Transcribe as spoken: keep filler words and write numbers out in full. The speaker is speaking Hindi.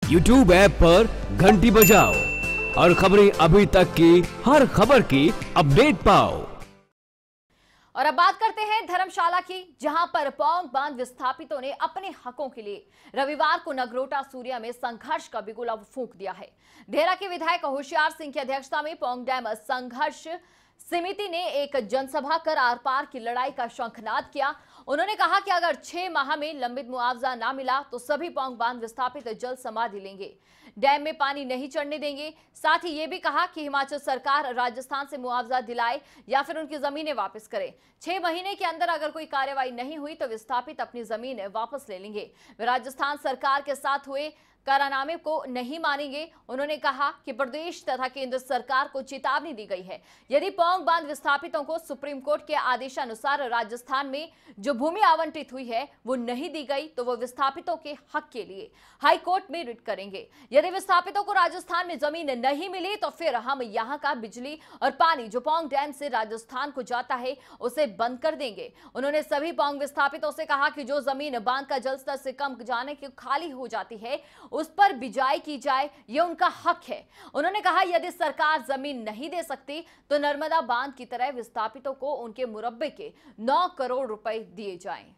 यूट्यूब ऐप पर घंटी बजाओ और खबरें अभी तक की हर खबर की अपडेट पाओ। और अब बात करते हैं धर्मशाला की, जहां पर पौंग बांध विस्थापितों ने अपने हकों के लिए रविवार को नगरोटा सूर्या में संघर्ष का बिगुल फूंक दिया है। ढेरा के विधायक होशियार सिंह की अध्यक्षता में पौंग डैम संघर्ष समिति ने एक जनसभा कर आर पार की लड़ाई का शंखनाद किया। उन्होंने कहा कि अगर छह माह में लंबित मुआवजा ना मिला तो सभी पौंग बांध विस्थापित जल समाधि लेंगे, डैम में पानी नहीं चढ़ने देंगे। साथ ही ये भी कहा कि हिमाचल सरकार राजस्थान से मुआवजा दिलाए या फिर उनकी जमीनें वापस करे। छह महीने के अंदर अगर कोई कार्रवाई नहीं हुई तो विस्थापित अपनी जमीन वापस ले लेंगे। वे राजस्थान सरकार के साथ हुए करारनामे को नहीं मानेंगे। उन्होंने कहा कि प्रदेश तथा केंद्र सरकार को चेतावनी दी गई है, यदि पौंग बांध विस्थापितों को सुप्रीम कोर्ट के आदेशानुसार राजस्थान में जो भूमि आवंटित हुई है वो नहीं दी गई तो वो विस्थापितों के हक के लिए हाई कोर्ट में रिट करेंगे। यदि विस्थापितों को राजस्थान में जमीन नहीं मिली तो फिर हम यहाँ का बिजली और पानी जो पौंग डैम से राजस्थान को जाता है उसे बंद कर देंगे। उन्होंने सभी पौंग विस्थापितों से कहा कि जो जमीन बांध का जलस्तर से कम जाने की खाली हो जाती है उस पर बिजाई की जाए, ये उनका हक है। उन्होंने कहा यदि सरकार जमीन नहीं दे सकती तो नर्मदा बांध की तरह विस्थापितों को उनके मुरब्बे के नौ करोड़ रुपए दिए जाएं।